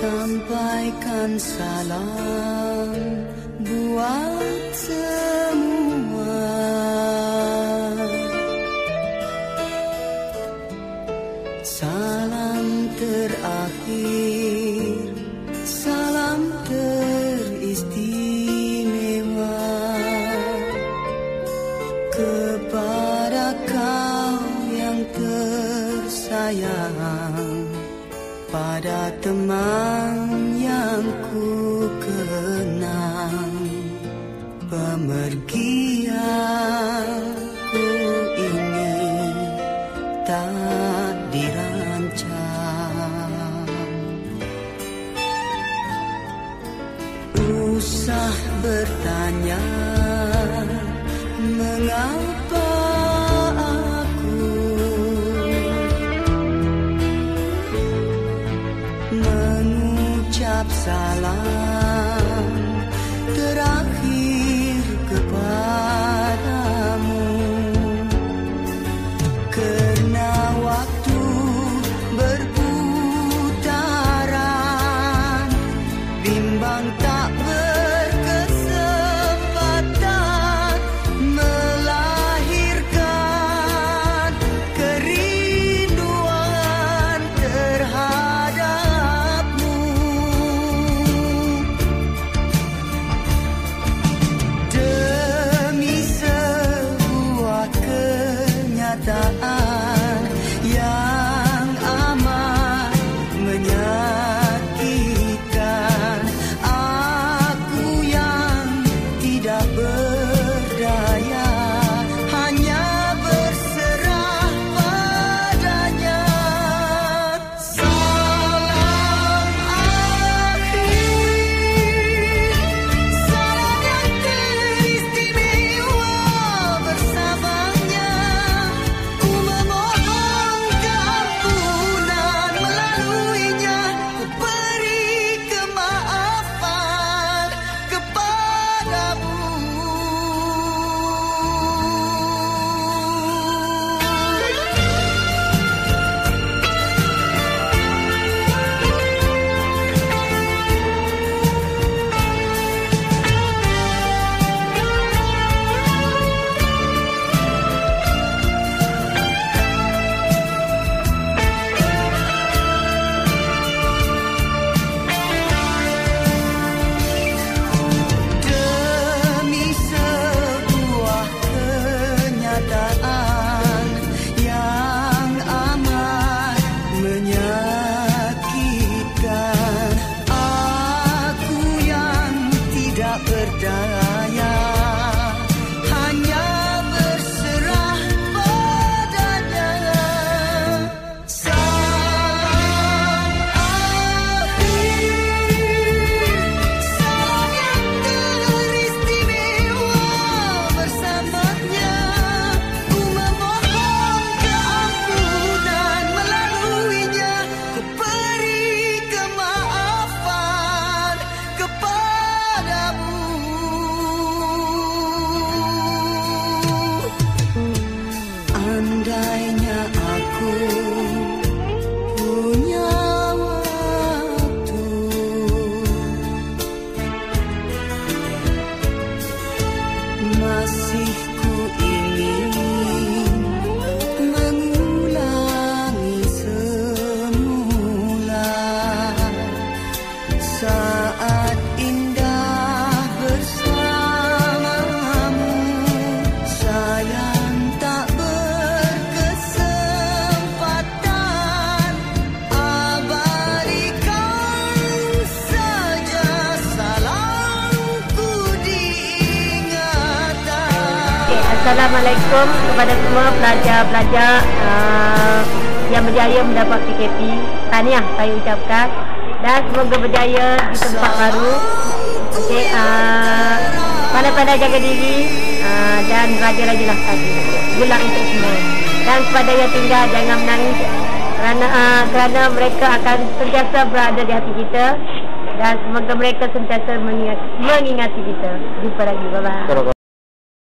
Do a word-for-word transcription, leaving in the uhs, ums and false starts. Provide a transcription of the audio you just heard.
Sampaikan salam buat semua. Salam terakhir, salam teristimewa kepada kau yang tersayang, pada teman yang ku kenang. Pemergianku ini tak dirancang. Usah bertanya mengapa aku mengucap salam terakhir kepadamu, karena waktu berputaran, bimbang tak berkesempatan melahirkan kerinduan terhadapmu. Demi sebuah kenyataan yang amat menyakitkan, aku yang tidak berdaya hanya berserah padanya. Salam akhir, salam yang teristimewa bersamanya. Ku memohon keampunan, melaluinya ku beri kemaafan kepadamu. Demi sebuah kenyataan yang amat menyakitkan, aku yang tidak berdaya hanya berserah padanya. Salam akhir, salam yang teristimewa bersamanya. Ku memohon keampunan, melaluinya ku beri kemaafan kepadamu. Andainya aku punya waktu, masih ku ingin mengulangi semula saat indah bersamamu. Sayang tak berkesempatan, abadikan saja salamku diingatan. Okay, Assalamualaikum kepada semua pelajar-pelajar uh, yang berjaya mendapat P K P. Tahniah saya ucapkan, dan semoga berjaya di tempat baru. Okey, uh, pandai-pandai jaga diri uh, dan rajin-rajinlah tadi. Gulang untuk semua. Dan kepada yang tinggal, jangan menangis kerana uh, kerana mereka akan sentiasa berada di hati kita, dan semoga mereka sentiasa mengingat, mengingati kita. Jumpa lagi, bye-bye.